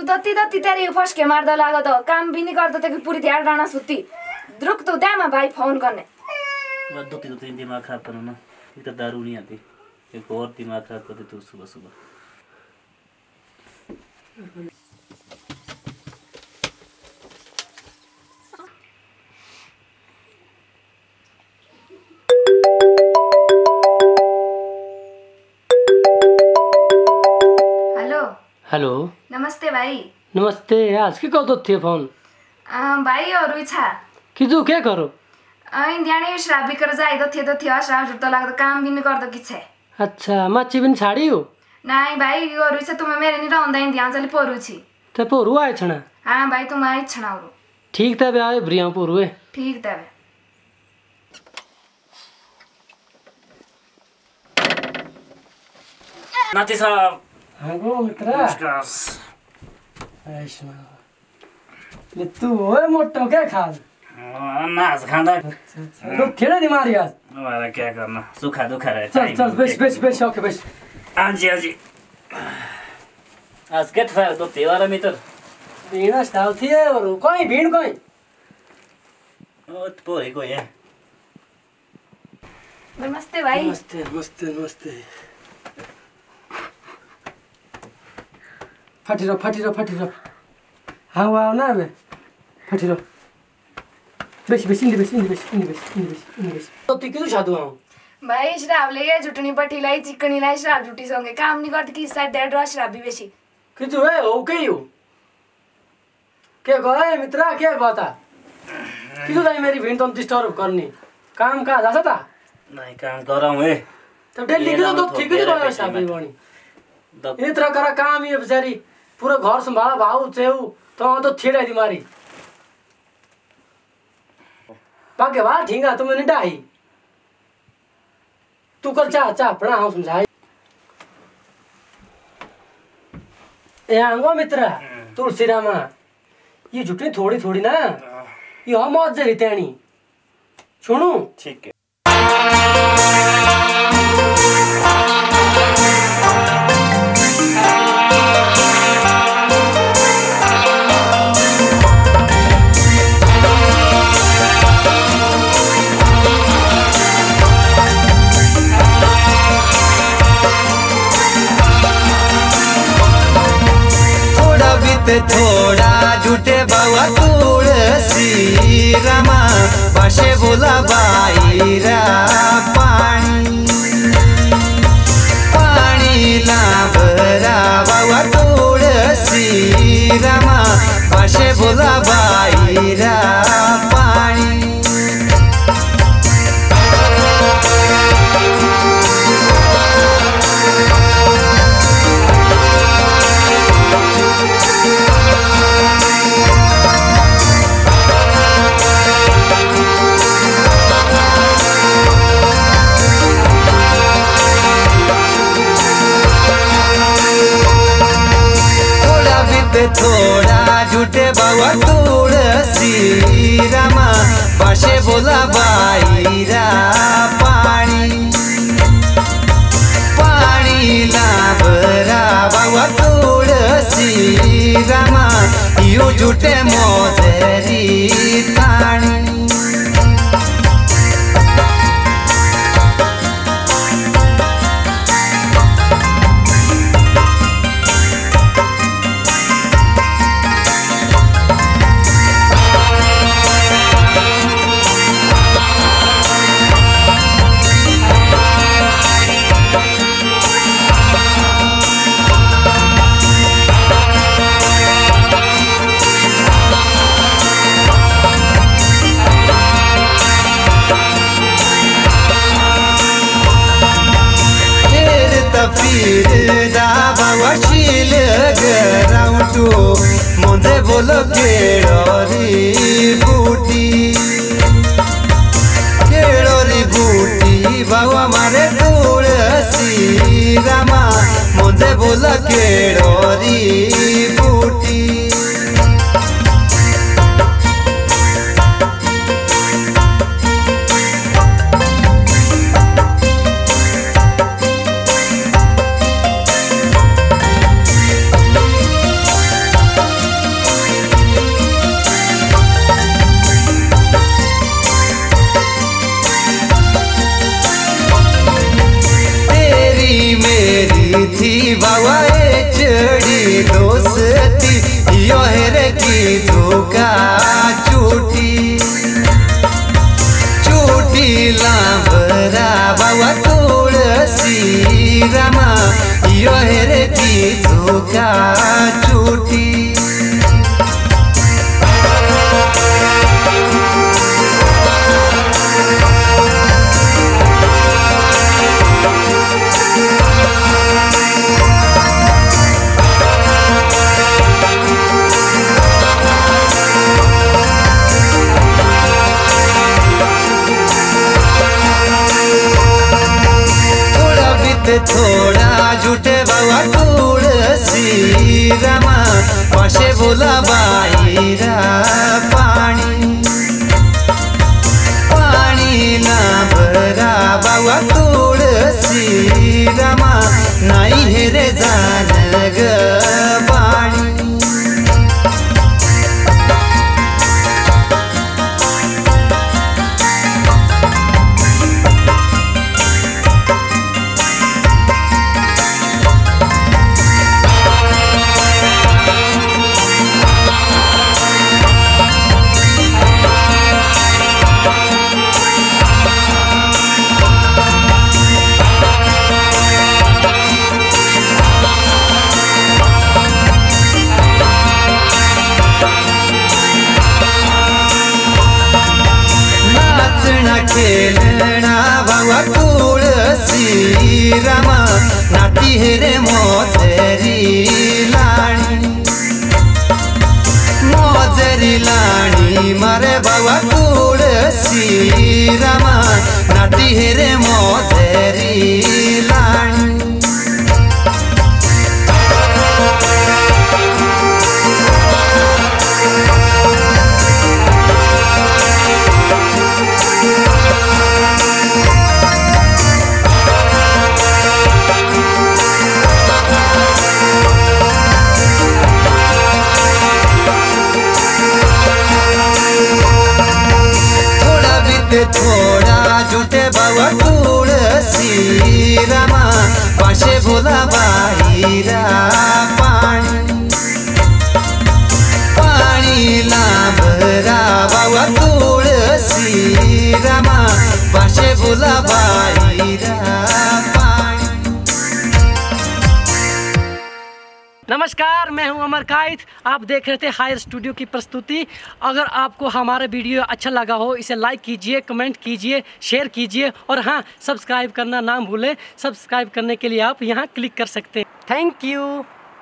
दत्ती दत्ती तेरी फसके मार्दा लागो तो काम भी नहीं करता तो पूरी ध्यान डाना सुती रुक तू दे मैं भाई फोन करने दत्ती दत्ती दिमाग खराब करो ना एक तो दारू नहीं आती एक और दिमाग खराब कर देते सुबह सुबह। हेलो नमस्ते भाई। नमस्ते आज के कौ थे फोन भाई और इच्छा किजु क्या करो इंडिया श्राप भी कर जाए तो थे श्राप जुटता लगता काम भी नहीं कर दो किछे। अच्छा मच्छी भी छाड़ी हो नहीं भाई और इच्छा तुम्हें मेरे नहीं रहंदा इंडिया चली पोरू छी ते पोरू आए छना। हां भाई तुम आए छना और ठीक तबे आए ब्रिया पोरू है ठीक तबे नाती साहब। हाँ गो मित्रा ले तू ओए मोटो क्या खा नाच खांदा तो खेड़ा दिमारी आज हमारा क्या करना सुखा दुखा रहे। चल चल बेस ओके बेस आजी आजी आज के था तो त्योहार मित्र भीड़ स्टाल थी है और कोई भीड़ कोई ओ पोरी कोई है। नमस्ते भाई। नमस्ते नमस्ते नमस्ते फटी रो हाँ वाह ना बे फटी रो बेस तो ती किदु छादु हूं भाई श्राप ले जुटनी पट्टी लाई चिकनी लाई श्राप जुटी संगे काम नहीं करती कि शायद डेढ़ रहा श्राप भी बेसी किदु है हो के हो के गए मित्रा के गता किदु लाई मेरी भिन तुम डिस्टर्ब करनी काम का जासा था नहीं काम कर रहा हूं ए तब डेली किदु तो ठीक ही रहा श्राप भी बनी इतना करा काम ये बेचारी पूरा घर संभाला भाऊ चेऊ तो थेड़ा दी मारी बाके बाल ठींगा तुम नहीं डाही तू कर चा पढ़ा हूं समझाई यांगो मित्र तुलसी रामा ये जुटनी थोड़ी थोड़ी ना ये हम मौज जरी तेणी सुनू ठीक है। थोड़ा झूठे बाबा तुलसी रामा भाषे बोला बाईरा पानी पानी लाभरा बाबा तुलसी रामा भाषे बोला बाईरा पानी थोड़ा झूठे बाबा तुलसी रामा भाषे बोला बाईरा पानी पानी लाभरा बाबा तुलसी रामा यो झूठे मोजरी ताणी वशील गराउटू मुझे बोलो केड़ोरी बूटी बाबा मारे तुलसी रामा मुझे बोलो केड़ोरी बूटी रामा यो हेरे झुका चुटी थोड़ा झूठे बाबा तुलसी रामा पाशे बोला बाईरा पानी पानी ना भरा बाबा तुलसी रामा नाही हेरे जान ग पाणी खेलना बाबा तुलसी रामा नाटी हेरे मोजरी लाणी मारे बाबा तुलसी रामा नाटी हेरे मोजरी लाणी थोड़ा झूठे बाबा तुलसी रामा पाशे बोला बाईरा पानी पानी लाभरा बाबा तुलसी रामा पाशे बोला बाईरा पानी। नमस्कार, मैं हूं अमर काइथ। आप देख रहे थे हायर स्टूडियो की प्रस्तुति। अगर आपको हमारा वीडियो अच्छा लगा हो इसे लाइक कीजिए, कमेंट कीजिए, शेयर कीजिए और हाँ, सब्सक्राइब करना ना भूलें। सब्सक्राइब करने के लिए आप यहाँ क्लिक कर सकते हैं। Thank you.